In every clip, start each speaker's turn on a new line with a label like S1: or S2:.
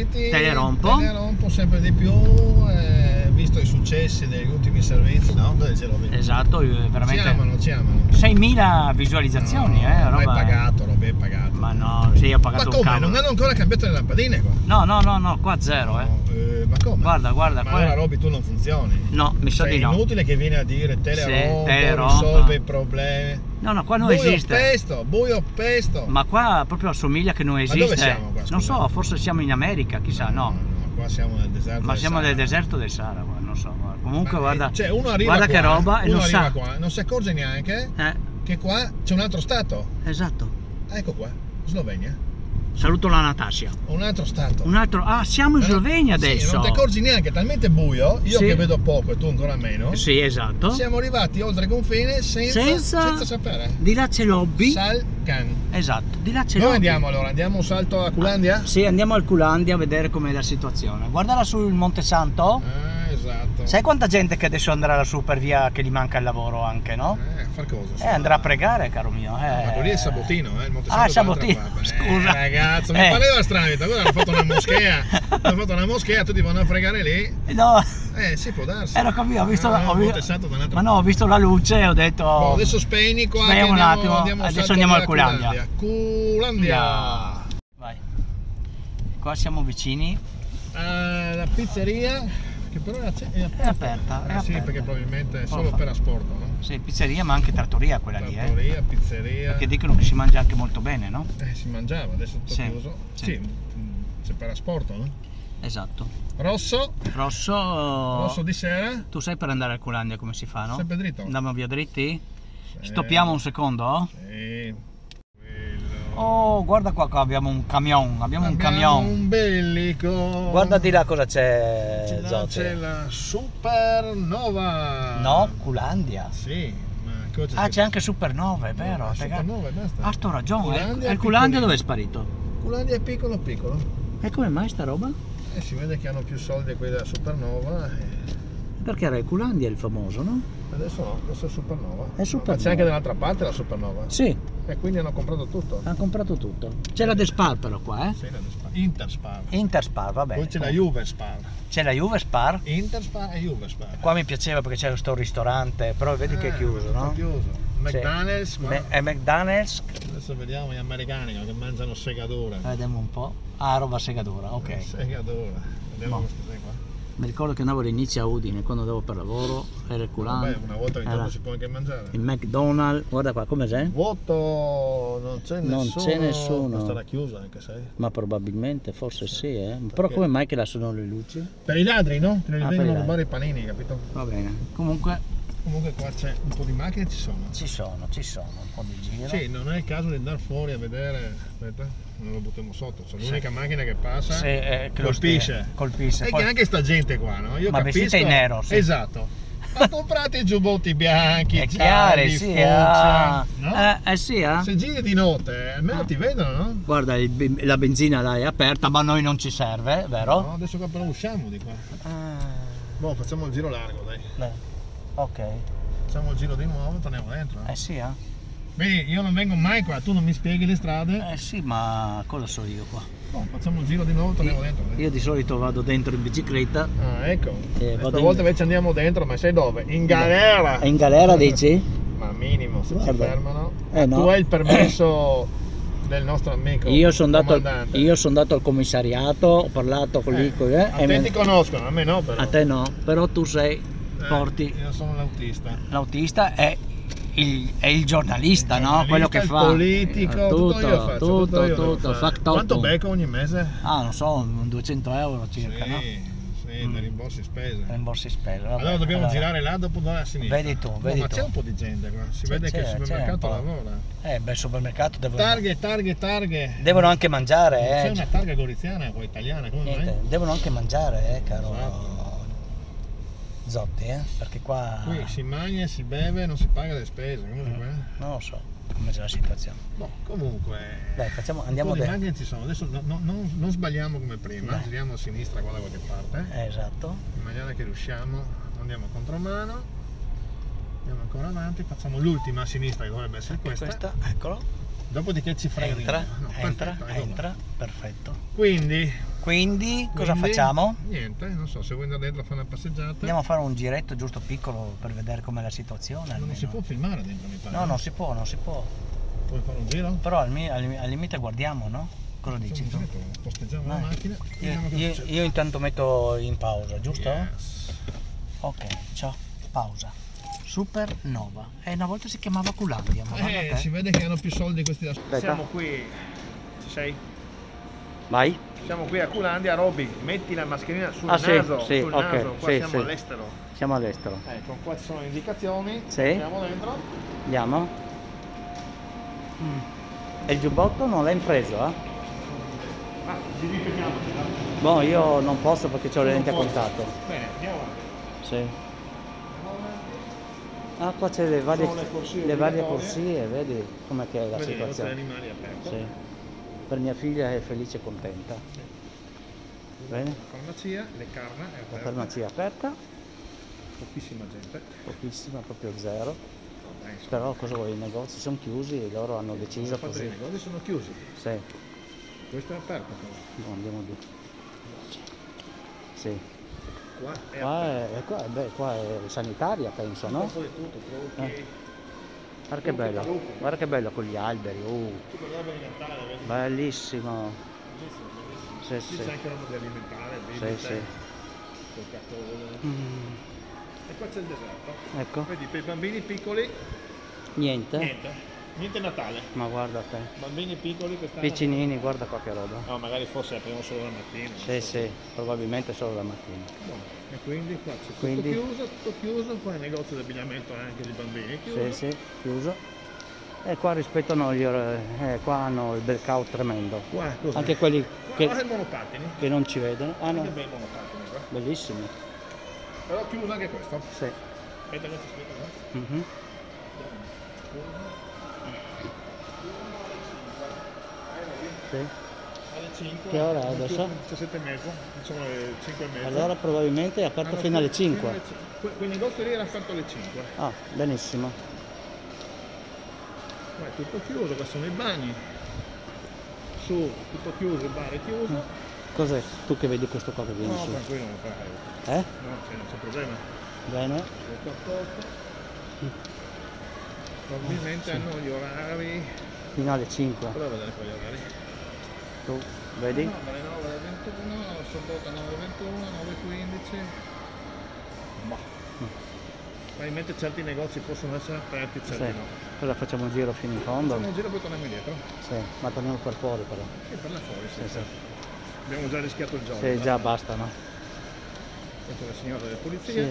S1: Ripeti,
S2: te le rompo
S1: sempre di più, visto i successi degli ultimi servizi, no? Dove ce l'ho visto?
S2: esatto, veramente
S1: Ci amano.
S2: 6.000 visualizzazioni,
S1: no,
S2: roba.
S1: Pagato, l'ho ben pagato.
S2: Ma no, sì, ho pagato
S1: Ma
S2: un
S1: come?
S2: cavolo.
S1: Non hanno ancora cambiato le lampadine qua?
S2: No, qua zero,
S1: Ma come?
S2: Guarda,
S1: Ma
S2: qua
S1: allora Roby, tu non funzioni.
S2: No, mi sa di no.
S1: È inutile che vieni a dire te le rompo,
S2: rompo.
S1: risolve i problemi.
S2: No, qua non esiste.
S1: Buio pesto.
S2: Ma qua proprio assomiglia che non esiste.
S1: Ma dove siamo qua?
S2: Non so, forse siamo in America, chissà, no.
S1: Qua siamo nel deserto.
S2: Ma siamo nel deserto del Sahara, non so. Comunque guarda,
S1: cioè uno arriva
S2: guarda
S1: qua,
S2: che roba e
S1: uno
S2: non
S1: arriva
S2: sa.
S1: qua, non si accorge neanche che qua c'è un altro stato.
S2: Esatto.
S1: Ecco qua, Slovenia.
S2: Saluto la Natascia.
S1: Un altro stato.
S2: Un altro. Ah, siamo in Slovenia adesso.
S1: Sì, non ti accorgi neanche, è talmente buio, io che vedo poco e tu ancora meno.
S2: Sì, esatto.
S1: Siamo arrivati oltre il confine senza sapere.
S2: Di là c'è l'Hobby.
S1: Salcan.
S2: Esatto, di là c'è l'Hobby.
S1: Dove andiamo allora? Andiamo un salto a Culandia?
S2: Sì, andiamo al Culandia a vedere com'è la situazione. Guarda lassù il Monte Santo.
S1: Esatto.
S2: Sai quanta gente che adesso andrà lassù per via che gli manca il lavoro anche, no?
S1: Far cosa?
S2: Andrà a pregare, caro mio.
S1: Ma quello lì è Sabotino, il Monte
S2: Santo. Ah,
S1: Sabotino.
S2: Scusa.
S1: Ragazzo, mi pareva strano, guarda, hanno fatto una moschea. Hanno fatto una moschea, tutti vanno a pregare lì.
S2: No.
S1: Si può darsi.
S2: Ero capito, ho visto
S1: ma
S2: no, ho visto la luce e ho detto.
S1: Boh, adesso spegni qua.
S2: Spegniamo un attimo. Adesso andiamo al Culandia.
S1: Culandia.
S2: Vai. Qua siamo vicini.
S1: La pizzeria. Che però è aperta. Sì, perché probabilmente è solo per asporto, no?
S2: Sì, pizzeria ma anche trattoria quella lì.
S1: Pizzeria.
S2: Perché dicono che si mangia anche molto bene, no?
S1: Si mangiava, adesso è tutto chiuso. Sì, c'è per asporto, no?
S2: Esatto.
S1: Rosso di sera.
S2: Tu sai per andare al Culandia come si fa, no?
S1: Sempre dritto.
S2: Andiamo via dritti? Sì. Stoppiamo un secondo?
S1: Sì.
S2: Oh, guarda qua, abbiamo un camion,
S1: un bellico.
S2: Guarda di là cosa c'è, Zotti.
S1: C'è la Supernova.
S2: No, Culandia.
S1: Sì, ma cosa
S2: c'è anche Supernova, è vero.
S1: Supernova, basta.
S2: Ah, sto ragione. Il Culandia dove è sparito?
S1: Culandia è piccolo.
S2: E come mai sta roba?
S1: Si vede che hanno più soldi quelli della Supernova.
S2: Perché era il Culandia il famoso, no?
S1: Adesso no, adesso è Supernova.
S2: È Supernova.
S1: Ma c'è anche dall'altra parte la Supernova?
S2: Sì.
S1: E quindi hanno comprato tutto?
S2: Hanno comprato tutto. C'è la Despar però qua,
S1: Sì, la Despar. Interspar,
S2: va bene.
S1: Poi c'è la Juvespar.
S2: C'è la Juvespar?
S1: Interspar e Juvespar.
S2: Qua mi piaceva perché c'era questo ristorante, però vedi che è chiuso, no?
S1: È chiuso. McDonald's.
S2: È McDonald's.
S1: Adesso vediamo gli americani che mangiano segadura.
S2: Vediamo un po'. Ah, roba segadura, ok.
S1: Segadura. Vediamo questa qua.
S2: Mi ricordo che andavo all'inizio a Udine quando andavo per lavoro, era il Culandia.
S1: Una volta ogni tanto si può anche mangiare.
S2: Il McDonald's, guarda qua, come c'è?
S1: Vuoto, non c'è nessuno. Sarà chiusa anche, sai?
S2: Ma probabilmente, forse sì, Però come mai che là sono le luci?
S1: Per i ladri, no? Che non vengono a rubare i panini, capito?
S2: Va bene. Comunque
S1: qua c'è un po' di macchine, ci sono
S2: un po' di giro.
S1: Sì, non è il caso di andare fuori a vedere. Aspetta, non lo buttiamo sotto. C'è l'unica macchina che passa, che colpisce. E che anche sta gente qua, no? Io capisco.
S2: Vestita in nero, sì.
S1: Esatto. Ha comprato i giubbotti bianchi,
S2: chiari,
S1: sì, fucsia,
S2: no?
S1: Sì, se giri di notte, almeno ti vedono, no?
S2: Guarda, la benzina là è aperta, ma a noi non ci serve, vero?
S1: No, adesso qua però usciamo di qua. Boh, facciamo il giro largo, dai.
S2: Ok.
S1: Facciamo il giro di nuovo, torniamo dentro.
S2: Sì,
S1: Vedi, io non vengo mai qua, tu non mi spieghi le strade.
S2: Sì, ma cosa so io qua?
S1: Facciamo il giro di nuovo, torniamo dentro.
S2: Io di solito vado dentro in bicicletta.
S1: Ecco. Stavolta invece andiamo dentro, ma sai dove? In galera!
S2: In galera dici?
S1: Ma minimo, se ci fermano.
S2: No.
S1: Tu hai il permesso del nostro amico.
S2: Io sono andato al commissariato, ho parlato con lì.
S1: A te ti conoscono, a me no però.
S2: A te no, però tu porti.
S1: Io sono l'autista.
S2: L'autista è il giornalista, no? Quello che fa.
S1: Il politico, tutto io faccio.
S2: Tutto.
S1: Quanto becco ogni mese?
S2: Non so, 200 euro circa,
S1: sì,
S2: no?
S1: Sì, dei rimborsi spese.
S2: Vabbè,
S1: allora dobbiamo girare là, dopo andare a sinistra.
S2: Vedi tu.
S1: Ma c'è un po' di gente qua, si vede che il supermercato lavora.
S2: Beh, il supermercato
S1: Targhe.
S2: Devono anche mangiare,
S1: C'è una targa goriziana o italiana, come mai?
S2: Devono anche mangiare, caro. Zotti, perché qua...
S1: Qui si mangia, si beve, non si paga le spese, comunque.
S2: Non lo so come c'è la situazione.
S1: Comunque...
S2: Dai, andiamo dentro.
S1: Le macchine ci sono, adesso non sbagliamo come prima, giriamo a sinistra qua da qualche parte.
S2: Esatto.
S1: In maniera che riusciamo, andiamo a contromano, andiamo ancora avanti, facciamo l'ultima a sinistra che dovrebbe essere questa.
S2: Eccolo.
S1: Dopodiché ci frega
S2: entra, perfetto.
S1: Quindi
S2: Quindi cosa facciamo?
S1: Niente, non so, se vuoi andare dentro a fare una passeggiata.
S2: Andiamo a fare un giretto giusto piccolo per vedere com'è la situazione.
S1: Non si può filmare dentro, mi pare.
S2: No, non si può, non si può.
S1: Puoi fare un giro?
S2: Però al limite guardiamo, no? Cosa dici tu?
S1: Posteggiamo la macchina.
S2: Io intanto metto in pausa, giusto?
S1: Yes.
S2: Ok, ciao, pausa. Supernova. E una volta si chiamava Culandia, ma
S1: si vede che hanno più soldi questi da...
S2: Siamo
S1: qui. Ci sei?
S2: Vai.
S1: Siamo qui a Culandia, Roby, metti la mascherina sul
S2: naso,
S1: sì,
S2: sul
S1: naso.
S2: Okay,
S1: qua siamo all'estero.
S2: Siamo all'estero.
S1: Ecco, qua ci sono le indicazioni.
S2: Sì.
S1: Andiamo dentro.
S2: Andiamo. E il giubbotto non l'hai preso, eh?
S1: Disinfettiamoci, no?
S2: Boh, io non posso perché ho le lenti a contatto.
S1: Bene, andiamo avanti.
S2: Sì. Ah, qua c'è le varie corsie, vedi com'è che è la situazione.
S1: Animali aperti.
S2: Sì. Per mia figlia è felice e contenta.
S1: Sì.
S2: Bene.
S1: La farmacia, le carne è aperta.
S2: La farmacia è aperta.
S1: Pochissima gente.
S2: Pochissima, proprio zero. Però cosa vuoi, i negozi sono chiusi e loro hanno deciso così.
S1: I negozi sono chiusi.
S2: Sì.
S1: Questo è aperto però.
S2: No, andiamo giù. Sì. Qua è sanitaria, penso, no?
S1: Un po' di tutto,
S2: Guarda che bello, guarda che bello con gli alberi. Bellissimo. Sì, sì.
S1: C'è anche roba di alimentare,
S2: sì.
S1: Coca-Cola. E qua c'è il deserto.
S2: Ecco.
S1: Vedi, per i bambini piccoli niente Natale.
S2: Ma guarda te.
S1: Bambini piccoli quest'anno.
S2: Piccinini, guarda qua che roba.
S1: No, magari forse apriamo solo la mattina.
S2: Sì, probabilmente solo la mattina.
S1: E quindi qua c'è tutto chiuso, qua il negozio di abbigliamento anche di bambini chiuso.
S2: Sì, chiuso. E qua rispettano qua hanno il blackout tremendo.
S1: Qua,
S2: anche quelli che non ci vedono. Ah no.
S1: Bei monopattini qua.
S2: Bellissimi.
S1: Però chiuso anche questo.
S2: Sì.
S1: Aspetta che ti spiego.
S2: Sì.
S1: Alle 5.
S2: Che ora è adesso?
S1: 17:30, sono le 5:30.
S2: Allora probabilmente è aperto fino alle 5.
S1: Quel negozio lì era aperto alle 5.
S2: Ah, benissimo.
S1: Qua è tutto chiuso, qua sono i bagni. Su, tutto chiuso, il bar è chiuso.
S2: Cos'è? Tu che vedi questo qua che viene su?
S1: No, tranquillo, non fai.
S2: No,
S1: non c'è problema.
S2: Bene.
S1: Tutto a posto. Probabilmente hanno gli orari.
S2: Fino alle 5.
S1: Prova a vedere poi gli orari.
S2: Tu vedi?
S1: No, dalle 9 alle 21, sabato 9 alle 21, 9 alle 15. Probabilmente certi negozi possono essere aperti, certi no.
S2: Allora facciamo un giro fino in fondo.
S1: Facciamo un giro e poi torniamo indietro.
S2: Sì, ma torniamo per fuori però.
S1: E per là fuori, sì. Abbiamo già rischiato il gioco.
S2: Sì, già basta, no?
S1: Questa è la signora delle pulizie.
S2: Sì.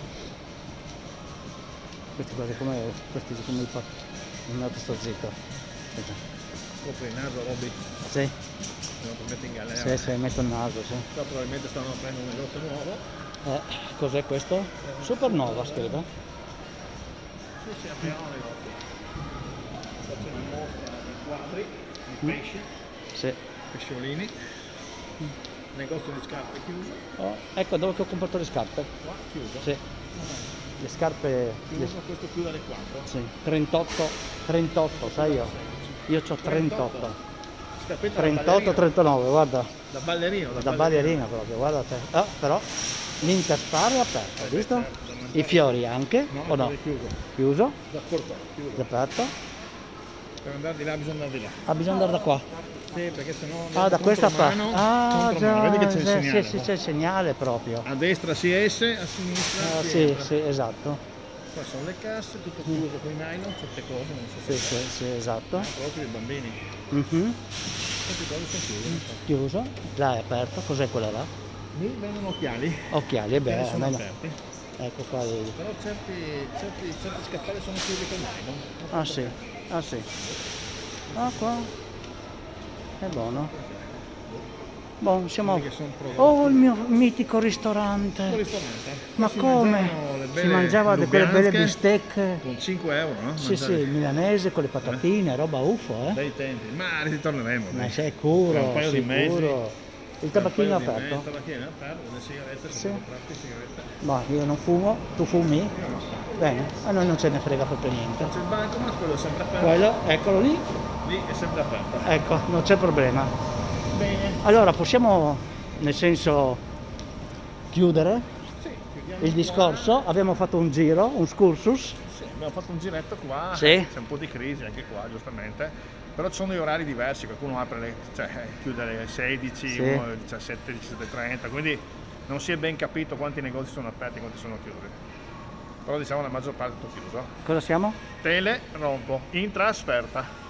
S2: Questi come i patti. Non sto zitto.
S1: Copri il naso, Robby.
S2: Sì.
S1: Non ti metti in galera.
S2: Sì, metto il naso, sì.
S1: Qua probabilmente stanno aprendo un negozio nuovo.
S2: Cos'è questo? Supernova scrive.
S1: Sì, apriamo un negozio. Qua c'è una mostra di quadri, di pesci. Sì. Pesciolini. Negozio di scarpe chiuso.
S2: Ecco dove ho comprato le scarpe.
S1: Qua chiuso.
S2: Sì. Le scarpe.
S1: Chiuso, questo chiude alle 4.
S2: Sì. 38, sai io. Io ho 38. 38, 39, guarda.
S1: Da ballerino.
S2: Da ballerina proprio, guarda te. Però l'intersparo è aperto, hai visto? I fiori anche, o no? Chiuso.
S1: Da portare, chiuso.
S2: Aperto.
S1: Per andare di là bisogna andare di là.
S2: Ah, bisogna andare da qua.
S1: Sì, perché sennò...
S2: Ah, da questa parte. Ah, già,
S1: vedi che c'è il segnale.
S2: Sì, c'è il segnale proprio.
S1: A destra CS, a sinistra
S2: sì, esatto.
S1: Qua sono le casse, tutto chiuso con i nylon, certe cose, non so se...
S2: Sì, esatto.
S1: Proprio i bambini. Queste cose sono chiuse.
S2: Chiuso. Là è aperto. Cos'è quella là?
S1: Lì vendono occhiali.
S2: Occhiali, è bene.
S1: Sono aperti.
S2: Ecco qua.
S1: Però certi scaffali sono chiusi con nylon.
S2: Ah sì. Ah qua. È buono. Buon, siamo... Oh, il mio mitico ristorante. Ma come? Si mangiava quelle belle bistecche.
S1: Con 5 euro, no?
S2: Sì, il milanese con le patatine, roba ufo,
S1: Bei tempi, ma ritorneremo.
S2: Ma sicuro,
S1: un paio di mesi.
S2: Il tabacchino è aperto?
S1: Il tabacchino è aperto, le sigarette sono comprate, sigarette.
S2: Ma io non fumo, tu fumi? Bene, a noi non ce ne frega proprio niente.
S1: C'è il banco, ma quello è sempre aperto.
S2: Quello, eccolo lì.
S1: Lì è sempre aperto.
S2: Ecco, non c'è problema.
S1: Bene.
S2: Allora possiamo nel senso chiudere il discorso. Abbiamo fatto un giro, un excursus.
S1: Sì, abbiamo fatto un giretto qua,
S2: sì.
S1: C'è un po' di crisi anche qua giustamente, però ci sono degli orari diversi, qualcuno apre chiude alle 16, sì. Uno alle 17, 17:30, quindi non si è ben capito quanti negozi sono aperti e quanti sono chiusi. Però diciamo la maggior parte è tutto chiuso.
S2: Cosa siamo?
S1: Tele Rompo, in trasferta.